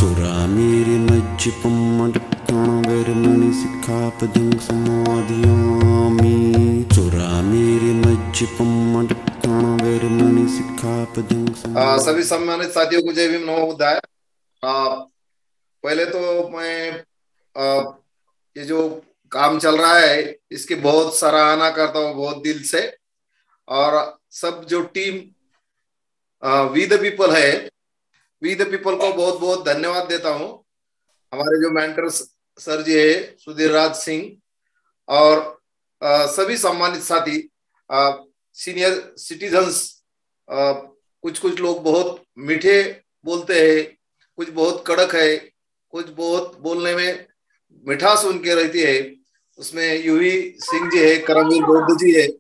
चोरा मेरे मज्ज पम्मडक्कण वेरमणि सिक्खापदं समाधियामि चोरा मेरे मज्ज पम्मडक्कण वेरमणि सिक्खापदं सभी सम्मानित साथियों को जय भीम नमो बुद्धाय। पहले तो मैं ये जो काम चल रहा है इसकी बहुत सराहना करता हूँ बहुत दिल से। और सब जो टीम वी द पीपल है, वी द पीपल को बहुत बहुत धन्यवाद देता हूँ। हमारे जो मेंटर सर जी है सुधीर राज सिंह और सभी सम्मानित साथी, सीनियर सिटीजन्स। कुछ कुछ लोग बहुत मीठे बोलते हैं, कुछ बहुत कड़क है, कुछ बहुत बोलने में मिठास उनके रहती है। उसमें यूवी सिंह जी है, करमवीर बौद्ध जी है,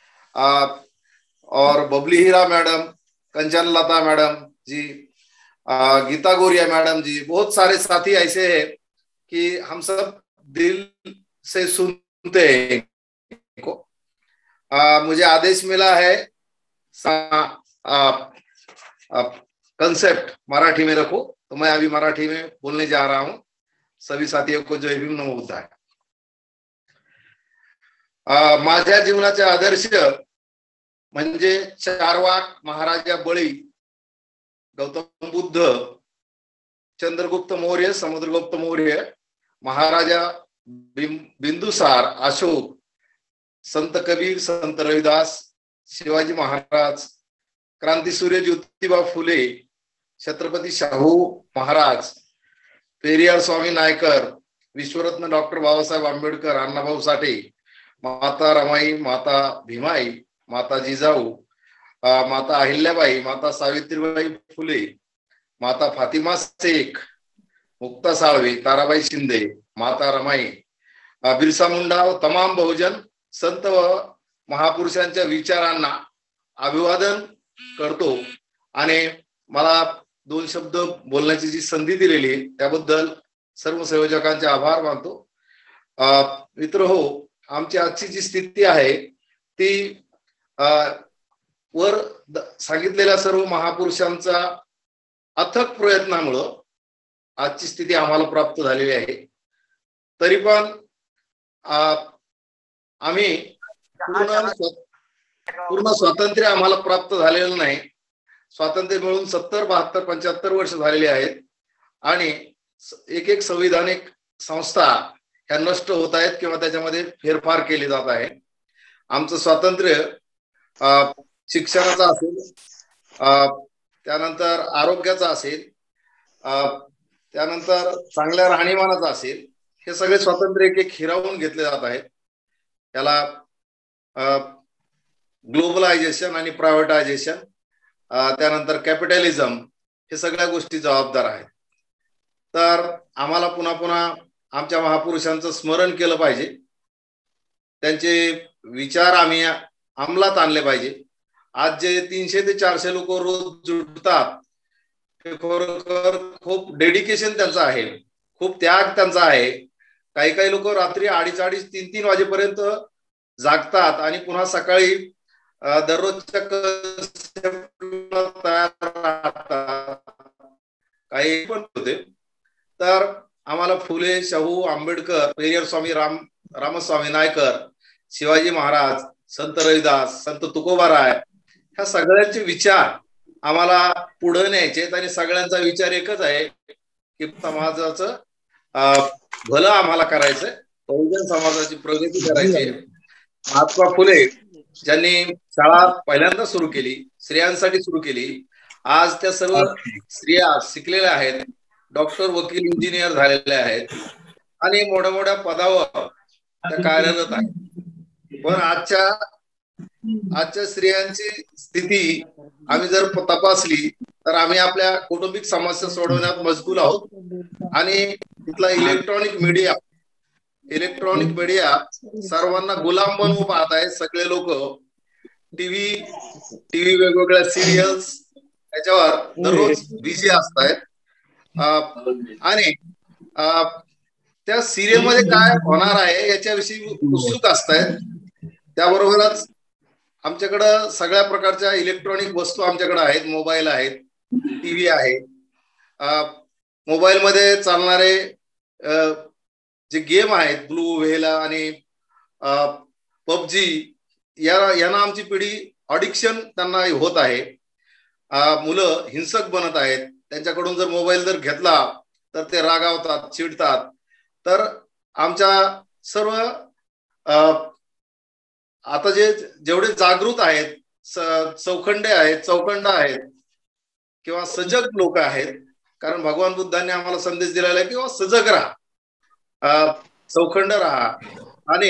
और Babli Heera madam, Kanchan Lata madam ji, Geeta Goria madam ji, बहुत सारे साथी ऐसे हैं कि हम सब दिल से सुनते हैं इनको। मुझे आदेश मिला है कंसेप्ट मराठी में रखो, तो मैं अभी मराठी में बोलने जा रहा हूं। सभी साथियों को जय भीम नमो बुद्धाय। माझ्या जीवनाचे आदर्श म्हणजे चारवाक महाराजा बळी, गौतम बुद्ध, चंद्रगुप्त मौर्य, समुद्रगुप्त मौर्य, महाराजा बिंदुसार, अशोक, संत कबीर, संत रविदास, शिवाजी महाराज, क्रांतीसूर्य ज्योतिबा फुले, छत्रपती शाहू महाराज, पेरियार स्वामी नायकर, विश्वरत्न डॉक्टर बाबासाहेब आंबेडकर, अण्णाभाऊ साठे, माता रमाई, माता भीमाई, माता जिजाऊ, माता अहिल्याबाई, माता सावित्रीबाई फुले, माता फातिमा शेख, मुक्ता साळवे, ताराबाई शिंदे, माता रमाई, बिरसा मुंडा व तमाम बहुजन संत व महापुरुषांच्या विचारांना अभिवादन करतो आणि मला दोन शब्द बोलण्याची जी संधी दिलेली त्याबद्दल सर्व संयोजकांचे आभार मानतो। मित्र हो, आमची आजची जी स्थिती आहे ती वर सांगितलेल्या सर्व महापुरुषांचा अथक प्रयत्नामुळे आजची स्थिती आम्हाला प्राप्त झालेली आहे। तरी पण आम्ही पूर्ण स्वातंत्र्य आम्हाला प्राप्त झालेलं नाही। स्वातंत्र्य मिळून 70, 72, 75 वर्ष झालेली आहेत आणि एक एक संविधानिक संस्था ह्या नष्ट होत आहेत किंवा त्याच्यामध्ये फेरफार केले जात आहे। आमचं स्वातंत्र्य शिक्षणाचा असेल, त्यानंतर आरोग्याचा असेल, त्यानंतर चांगल्या राहणीमानाचा असेल, हे सगळे स्वातंत्र्य एक एक हिरावून घेतले जात आहेत। त्याला ग्लोबलायझेशन आणि प्रायव्हेटायझेशन, त्यानंतर कॅपिटलिझम, हे सगळ्या गोष्टी जबाबदार आहेत। तर आम्हाला पुन्हा पुन्हा आमच्या महापुरुषांचं स्मरण केलं पाहिजे, त्यांचे विचार आम्ही अंमलात आणले पाहिजे। आज जे 300 ते 400 लोक रोज जुटतात, हे खरोखर खूप डेडिकेशन त्यांचं आहे, खूप त्याग त्यांचा आहे। काही काही लोक रात्री 2:30, 3-3 वाजेपर्यंत जागतात आणि पुन्हा सकाळी दररोजच्या तयार राहतात, काही पण होते। तर आम्हाला फुले, शाहू, आंबेडकर, पेरियार स्वामी रामस्वामी नायकर, शिवाजी महाराज, संत रविदास, संत तुकोबाराय, ह्या सगळ्यांचे विचार आम्हाला पुढे न्यायचे आहेत आणि सगळ्यांचा विचार एकच आहे की समाजाचं भलं आम्हाला करायचंय, बहुजन समाजाची प्रगती करायची। महात्मा फुले ज्यांनी शाळा पहिल्यांदा सुरू केली, स्त्रियांसाठी सुरू केली, आज त्या सर्व स्त्रिया शिकलेल्या आहेत, डॉक्टर, वकील, इंजिनियर झालेल्या आहेत आणि मोठ्या मोठ्या पदावर त्या कार्यरत आहेत। पण आजच्या स्त्रियांची स्थिती आम्ही जर तपासली तर आम्ही आपल्या कौटुंबिक समस्या सोडवण्यात मशगूल आहोत आणि तिथला इलेक्ट्रॉनिक मीडिया सर्वांना गुलाम बनवून पाहत आहे। सगळे लोक टीव्ही वेगवेगळ्या सिरियल्स याच्यावर दररोज बिझी असतायत आणि त्या सिरियल मध्ये काय होणार आहे याच्याविषयी उत्सुक असतायत। त्याबरोबरच आमच्याकडे सगळ्या प्रकारच्या इलेक्ट्रॉनिक वस्तू आमच्याकडे आहेत, मोबाईल आहेत, टीव्ही आहे, मोबाईलमध्ये चालणारे जे गेम आहेत ब्लू व्हेल आणि पबजी, यांना आमची पिढी ऑडिक्शन त्यांना होत आहे. मुलं हिंसक बनत आहेत. त्यांच्याकडून जर मोबाईल जर घेतला तर ते रागावतात, चिडतात. तर आमच्या सर्व आता जेवढे जागृत आहेत, चौखंड आहेत किंवा सजग लोक आहेत, कारण भगवान बुद्धांनी आम्हाला संदेश दिलेला आहे किंवा सजग राहा, चौखंड राहा आणि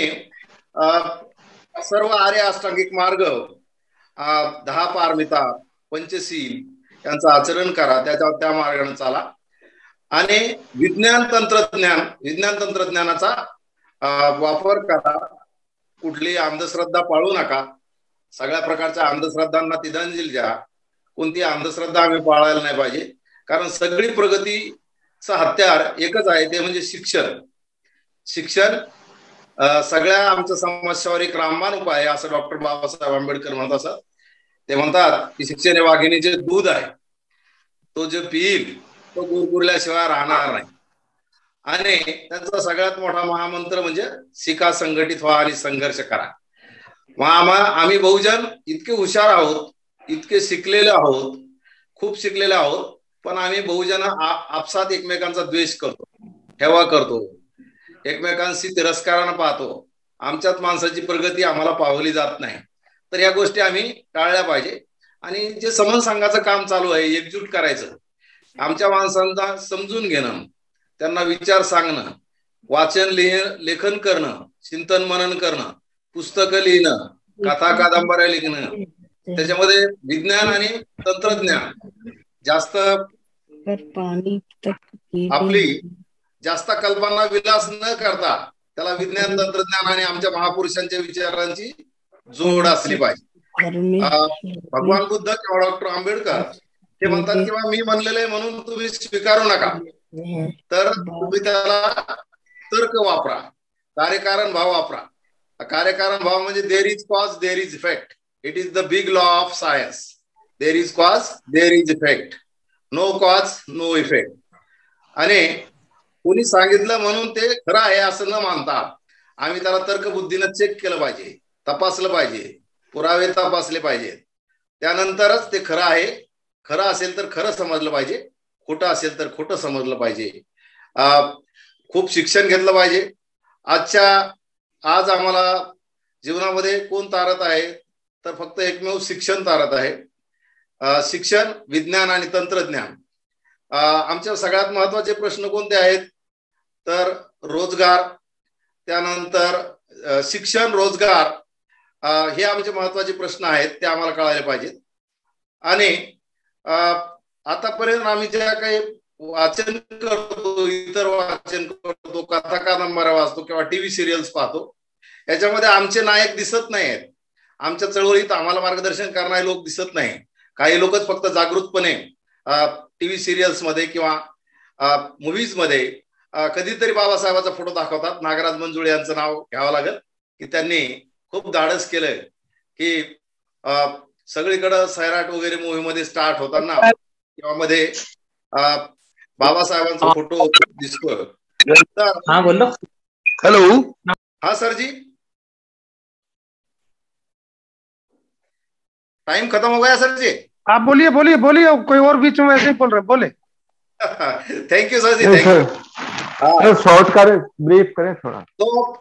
सर्व आर्य अष्टांगिक मार्ग, 10 पारमिता, पंचशील यांचं आचरण करा, त्या मार्गाने चाला आणि विज्ञान तंत्रज्ञानाचा वापर करा. कुठली अंधश्रद्धा पाळू नका. सगळ्या प्रकारच्या अंधश्रद्धांना तिलांजली द्या. कोणती अंधश्रद्धा आम्ही पाळायला नाही पाहिजे, कारण सगळी प्रगतीचं हत्यार एकच आहे, ते म्हणजे शिक्षण. सगळ्या आमच्या समस्यावर एक रामबाण उपाय आहे, असं डॉक्टर बाबासाहेब आंबेडकर म्हणत असत. ते म्हणतात की शिक्षण हे वाघिणीचे दूध आहे, तो जो पिईल तो गुरगुरल्याशिवाय राहणार नाही. आणि त्यांचा सगळ्यात मोठा महामंत्र म्हणजे शिका, संघटित व्हा आणि संघर्ष करा. आम्ही बहुजन इतके हुशार आहोत, इतके शिकलेले आहोत, खूप शिकलेले आहोत, पण आम्ही बहुजन आपसात एकमेकांचा द्वेष करतो, हेवा करतो, एकमेकांशी तिरस्कारानं पाहतो. आमच्यात माणसाची प्रगती आम्हाला पावली जात नाही. तर या गोष्टी आम्ही टाळल्या पाहिजे. आणि जे समन संघाचं काम चालू आहे, एकजूट करायचं, आमच्या माणसांना समजून घेणं, त्यांना विचार सांगणं, वाचन लेखन करणं, चिंतन मनन करणं, पुस्तकं लिहिणं, कथा कादंबऱ्या लिहिणं, त्याच्यामध्ये विज्ञान आणि तंत्रज्ञान जास्त, आपली जास्त कल्पना विलास न करता त्याला विज्ञान तंत्रज्ञान आणि आमच्या महापुरुषांच्या विचारांची जोड असली पाहिजे. भगवान बुद्ध किंवा डॉक्टर आंबेडकर ते म्हणतात किंवा मी म्हणलेलं आहे म्हणून तुम्ही स्वीकारू नका, तर तुम्ही त्याला तर्क वापरा, कार्यकारण भाव वापरा. कार्यकारण भाव म्हणजे there is cause there is effect. It is the big law of science. There is cause there is effect, no cause no effect. आणि कोणी सांगितलं म्हणून ते खरं आहे असं न मानता आम्ही त्याला तर्कबुद्धीनं चेक केलं पाहिजे, तपासलं पाहिजे, पुरावे तपासले पाहिजेत. त्यानंतरच ते खरं आहे. खरं असेल तर खरं समजलं पाहिजे, खोटं असेल तर खोटं समजलं पाहिजे. खूप शिक्षण घेतलं पाहिजे. आज आम्हाला जीवनामध्ये कोण तारत आहे तर फक्त एकमेव शिक्षण तारत आहे. शिक्षण, विज्ञान आणि तंत्रज्ञान. आमच्या सगळ्यात महत्वाचे प्रश्न कोणते आहेत तर रोजगार, त्यानंतर शिक्षण, रोजगार, हे आमचे महत्वाचे प्रश्न आहेत, ते आम्हाला कळायला पाहिजेत. आणि आतापर्यंत आम्ही ज्या काही वाचन करतो, इतर वाचन करतो, कथा कादंबऱ्या वाचतो किंवा टीव्ही सिरियल्स पाहतो, याच्यामध्ये आमचे नायक दिसत नाहीत. आमच्या चळवळीत आम्हाला मार्गदर्शन करणारे लोक दिसत नाही. काही लोकच फक्त जागृतपणे टीव्ही सिरियल्स मध्ये किंवा मूव्हीज मध्ये कधीतरी बाबासाहेबाचा फोटो दाखवतात. नागराज मंजुळे यांचं नाव घ्यावं लागेल की त्यांनी खूप धाडस केलंय की सगळीकडे सैराट वगैरे मूव्ही मध्ये स्टार्ट होताना किंवा मध्ये बाबासाहेबांचा फोटो दिसतोय. हाँ बोलो. हेलो. हाँ सर जी, टाइम खत्म हो गया सर जी. आप बोलिए बोलिए बोलिए, कोई और बीच में ऐसे ही बोल रहे, बोले. Thank you sir ji, thank you. Short करें, ब्रीफ करें थोडा. तो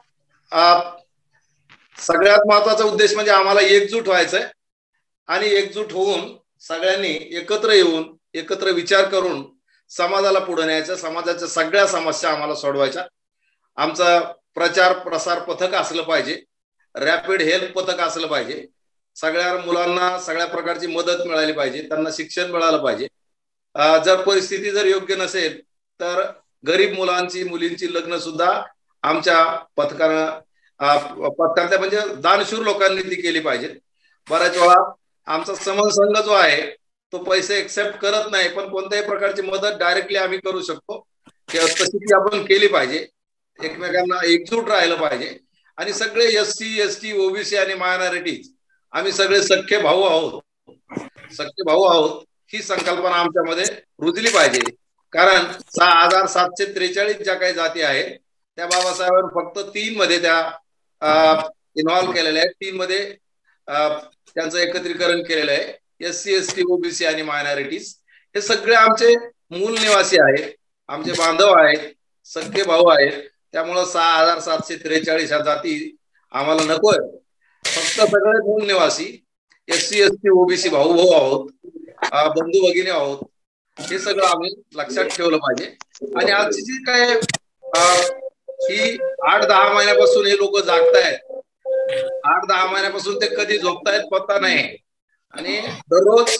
सगळ्यात महत्वाचा उद्देश म्हणजे आम्हाला एकजूट व्हायचंय आणि एकजूट होऊन सगळ्यांनी एकत्र येऊन एकत्र विचार करून समाजाला पुढे न्यायचं, समाजाच्या सगळ्या समस्या आम्हाला सोडवायच्या. आमचं प्रचार प्रसार पथक असलं पाहिजे, रॅपिड हेल्प पथक असलं पाहिजे. सगळ्या मुलांना सगळ्या प्रकारची मदत मिळाली पाहिजे, त्यांना शिक्षण मिळालं पाहिजे. जर परिस्थिती जर योग्य नसेल तर गरीब मुलींची लग्न सुद्धा आमच्या पथकानं म्हणजे दानशूर लोकांनी ती केली पाहिजे. बऱ्याच वेळा आमचा समन संघ जो आहे तो पैसे एक्सेप्ट करत नाही, पण कोणत्याही प्रकारची मदत डायरेक्टली आम्ही करू शकतो. तशी ती आपण केली पाहिजे. एकमेकांना एकजूट राहिलं पाहिजे. आणि सगळे SC ST OBC आणि मायनॉरिटीज आम्ही सगळे सख्खे भाऊ आहोत ही संकल्पना आमच्यामध्ये रुजली पाहिजे. कारण 6,743 ज्या काही जाती आहेत त्या बाबासाहेबांनी फक्त 3 मध्ये त्या इन्व्हॉल्व्ह केलेल्या आहेत. 3 मध्ये त्यांचं एकत्रीकरण केलेलं आहे. SC ST OBC आणि मायनॉरिटीज हे सगळे आमचे मूल निवासी आहेत, आमचे बांधव आहेत, सख्खे भाऊ आहेत. त्यामुळं 6,743 ह्या जाती आम्हाला नकोय. फक्त सगळे मूल निवासी SC ST OBC भाऊ भाऊ आहोत, बंधू भगिनी आहोत. हे सगळं आम्ही लक्षात ठेवलं पाहिजे. आणि आजची जी काय ही 8-10 महिन्यापासून हे लोक जागतायत, 8-10 महिन्यापासून ते कधी झोपतायत पत्ता नाही. आणि दररोज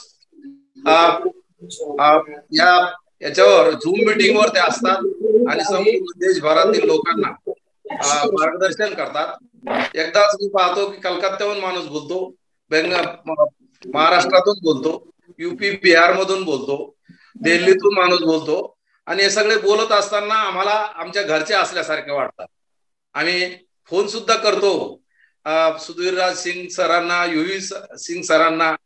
याच्यावर झूम मीटिंग वर ते असतात आणि संपूर्ण देशभरातील लोकांना मार्गदर्शन करतात. एकदाच मी पाहतो की कलकत्त्याहून माणूस बोलतो, महाराष्ट्रातून बोलतो, UP बिहार मधून बोलतो, दिल्लीतून माणूस बोलतो. आणि हे सगळे बोलत असताना आम्हाला आमच्या घरचे असल्यासारखे वाटतात. आम्ही फोन सुद्धा करतो सुधीरराज सिंग सरांना, UV सिंग सरांना,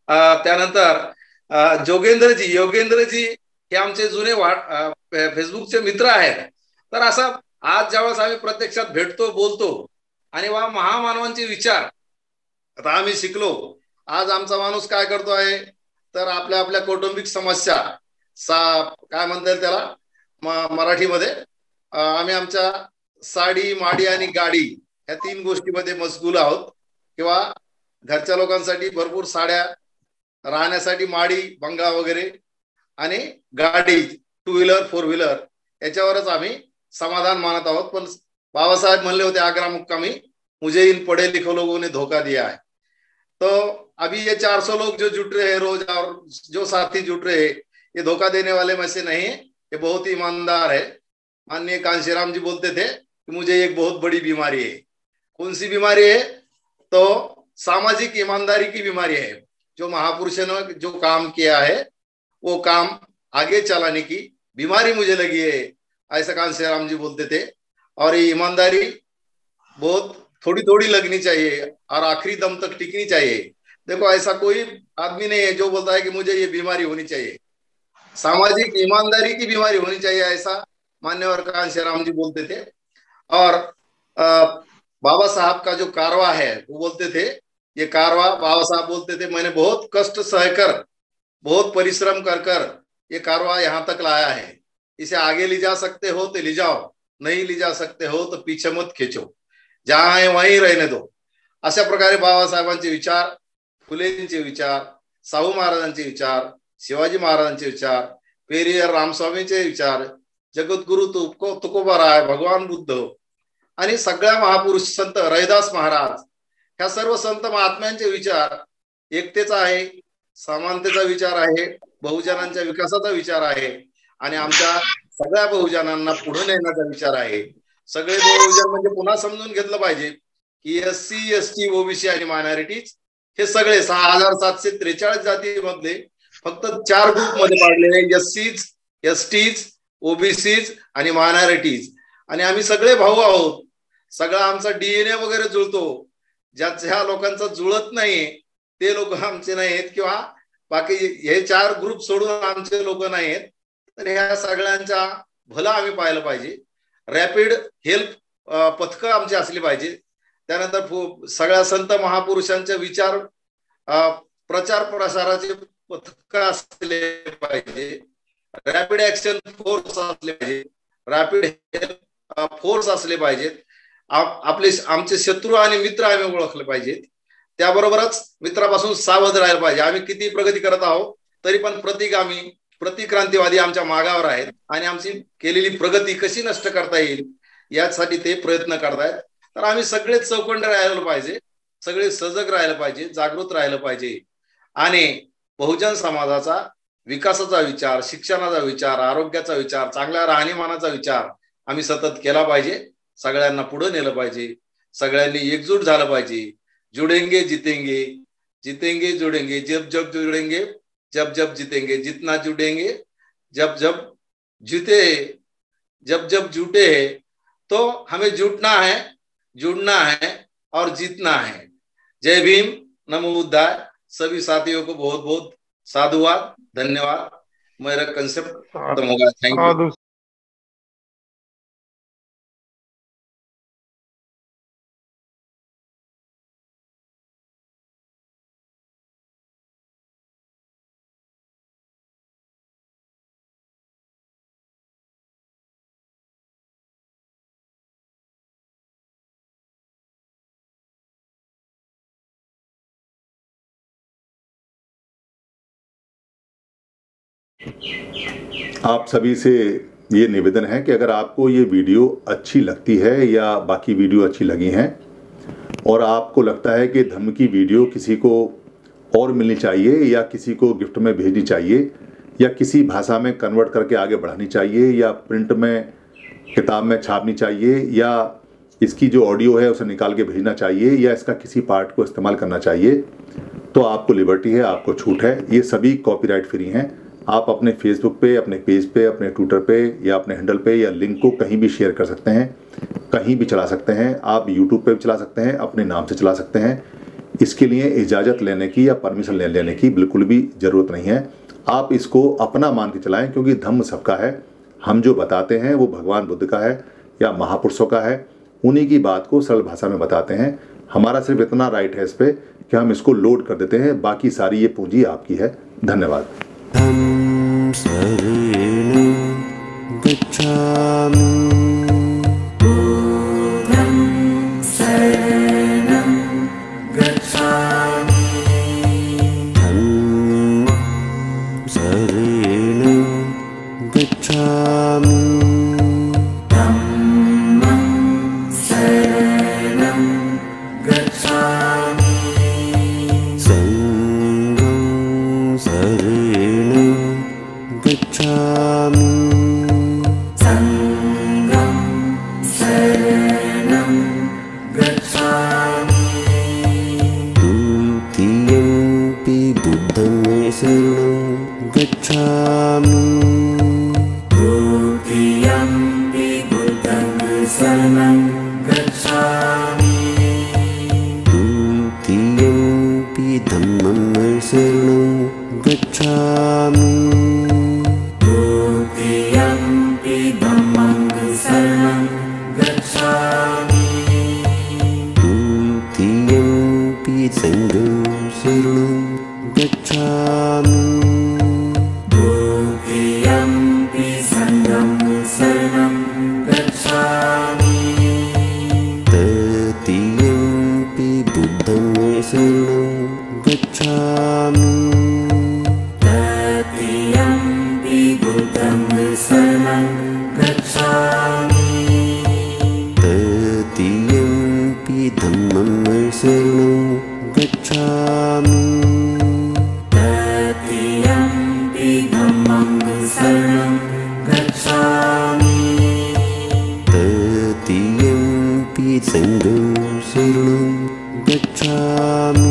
त्यानंतर योगेंद्रजी हे आमचे जुने फेसबुकचे मित्र आहेत. तर असा आज ज्यावेळेस आम्ही प्रत्यक्षात भेटतो, बोलतो आणि वा महामानवांचे विचार आता आम्ही शिकलो. आज आमचा माणूस काय करतो आहे तर आपल्या आपल्या कौटुंबिक समस्या काय म्हणता येईल त्याला मराठीमध्ये, आम्ही आमच्या साडी, माडी आणि गाडी या 3 गोष्टीमध्ये मशगूल आहोत. किंवा घरच्या लोकांसाठी भरपूर साड्या, राहण्यासाठी माडी, बंगला वगैरे आणि गाडी 2 व्हीलर 4 व्हीलर याच्यावरच आम्ही समाधान मानत आहोत. पण बाबासाहेब म्हणले होते आग्रा मुक्कामी, मुझे इन पढ़े लिखे लोगों ने धोखा दिया है. तो अभी ये 400 लोग जो जुट रहे हैं रोज और जो साथी जुट रहे हैं ये धोखा देने वाले में से नहीं है, ये बहुत ही ईमानदार है. माननीय कांशीराम जी बोलते थे कि मुझे एक बहुत बड़ी बीमारी है. कौन सी बीमारी है? तो सामाजिक ईमानदारी की बीमारी है. जो महापुरुषों ने जो काम किया है वो काम आगे चलाने की बीमारी मुझे लगी है, ऐसा कांशीराम जी बोलते थे. और ये ईमानदारी बहुत थोड़ी थोड़ी लगनी चाहिए और आखिरी दम तक टिकनी चाहिए. देखो ऐसा कोई आदमी नहीं है जो बोलता है कि मुझे ये बीमारी होनी चाहिए. सामाजिक ईमानदारी की बीमारी होनी चाहिए, ऐसा मान्यवर कांशीराम जी बोलते थे. और बाबा साहब का जो कारवा है वो बोलते थे, ये कारवा बाबा साहब बोलते थे मैंने बहुत कष्ट सहकर, बहुत परिश्रम कर कर ये कारवा यहाँ तक लाया है. इसे आगे ले जा सकते हो तो ले जाओ, नहीं ले जा सकते हो तो पीछे मत खींचो, जहां है वहीं रहने दो. अशा प्रकारे बाबासाहेबांचे विचार, फुलेंचे विचार, शाहू महाराजांचे विचार, शिवाजी महाराजांचे विचार, पेरियर रामस्वामींचे विचार, जगद्गुरु तुकोबाराय, भगवान बुद्ध आणि सगळ्या महापुरुष संत रविदास महाराज ह्या सर्व संत महात्म्यांचे विचार एकतेचा आहे, समानतेचा विचार आहे, बहुजनांच्या विकासाचा विचार आहे आणि आमच्या सगळ्या बहुजनांना पुढे नेण्याचा विचार आहे. सगळे बहुजन म्हणजे पुन्हा समजून घेतलं पाहिजे की SC ST OBC आणि मायनॉरिटीज हे सगळे 6,743 जातीमधले फक्त 4 ग्रुप मध्ये पाडलेले, SCs STs OBCs आणि मायनॉरिटीज. आणि आम्ही सगळे भाऊ आहोत, सगळा आमचा DNA वगैरे जुळतो. ज्या लोकांचा जुळत नाही ते लोक आमचे नाहीत, किंवा बाकी हे 4 ग्रुप सोडून आमचे लोक नाहीत. तर ह्या सगळ्यांचा भला आम्ही पाहिलं पाहिजे. रॅपिड हेल्प पथकं आमची असली पाहिजे. त्यानंतर सगळ्या संत महापुरुषांचे विचार प्रचार प्रसाराचे पथक असले पाहिजे. रॅपिड ऍक्शन फोर्स असले पाहिजे, रॅपिड हेल्प फोर्स असले पाहिजेत. आमचे शत्रू आणि मित्र आम्ही ओळखले पाहिजेत. त्याबरोबरच मित्रापासून सावध राहायला पाहिजे. आम्ही किती प्रगती करत आहोत तरी पण प्रतिक्रांतीवादी आमच्या मागावर आहेत आणि आमची केलेली प्रगती कशी नष्ट करता येईल यासाठी ते प्रयत्न करतायत. तर आम्ही सगळेच चौकंडे राहायला पाहिजे, सगळे सजग राहायला पाहिजे, जागृत राहायला पाहिजे. आणि बहुजन समाजाचा विकासाचा विचार, शिक्षणाचा विचार, आरोग्याचा विचार, चांगल्या राहणीमानाचा विचार आम्ही सतत केला पाहिजे. सगळ्यांना पुढे नेलं पाहिजे, सगळ्यांनी एकजूट झालं पाहिजे. जुडेंगे जितेंगे, जितेंगे जुडेंगे, जब जब जुडेंगे जब जब जीतेंगे, जितना जुटेंगे जब जब जीते, जब जब जुटे हैं तो हमें जुटना है, जुड़ना है और जीतना है. जय भीम, नमो बुद्धाय. सभी साथियों को बहुत बहुत साधुवाद, धन्यवाद. मेरा कंसेप्ट खत्म होगा। Thank you. आप सभी से ये निवेदन है कि अगर आपको ये वीडियो अच्छी लगती है या बाकी वीडियो अच्छी लगी हैं और आपको लगता है कि धर्म की वीडियो किसी को और मिलनी चाहिए या किसी को गिफ्ट में भेजनी चाहिए या किसी भाषा में कन्वर्ट करके आगे बढ़ानी चाहिए या प्रिंट में किताब में छापनी चाहिए या इसकी जो ऑडियो है उसे निकाल के भेजना चाहिए या इसका किसी पार्ट को इस्तेमाल करना चाहिए, तो आपको लिबर्टी है, आपको छूट है। ये सभी कॉपीराइट फ्री हैं। आप अपने फेसबुक पे, अपने पेज पे, अपने ट्विटर पे या अपने हैंडल पे या लिंक को कहीं भी शेयर कर सकते हैं, कहीं भी चला सकते हैं। आप यूट्यूब पे भी चला सकते हैं, अपने नाम से चला सकते हैं। इसके लिए इजाज़त लेने की या परमिशन लेने की बिल्कुल भी ज़रूरत नहीं है। आप इसको अपना मान के चलाएं, क्योंकि धम्म सबका है। हम जो बताते हैं वो भगवान बुद्ध का है या महापुरुषों का है, उन्हीं की बात को सरल भाषा में बताते हैं। हमारा सिर्फ इतना राइट है इस पर कि हम इसको लोड कर देते हैं, बाकी सारी ये पूंजी आपकी है। धन्यवाद। शरणं गच्छामि। बुद्धं शरणं गच्छामि। धम्मं शरणं गच्छामि। धम्मं शरणं गच्छामि। संघं शरणं गच्छामि। संघं शरणं गच्छामि। द्वितीयंपि बुद्धं शरणं गच्छामि। द्वितीयंपि बुद्धं शरणं गच्छामि। द्वितीयंपि धम्मं शरणं गच्छामि। द्वितीयंपि धम्मं शरणं गच्छामि। द्वितीयंपि संघं शरणं गच्छामि। द्वितीयंपि संघं शरणं गच्छामि। तृतीयंपि बुद्धं शरणं गच्छामि। तृतीयंपि बुद्धं शरणं गच्छामि। तृतीयंपि धम्मं शरणं गच्छामि। तृतीयंपि धम्मं शरणं गच्छामि। तृतीयंपि संघं शरणं गच्छामि।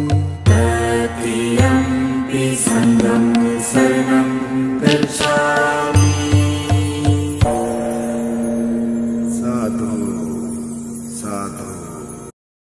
तृतीयंपि संघं शरणं गच्छामि।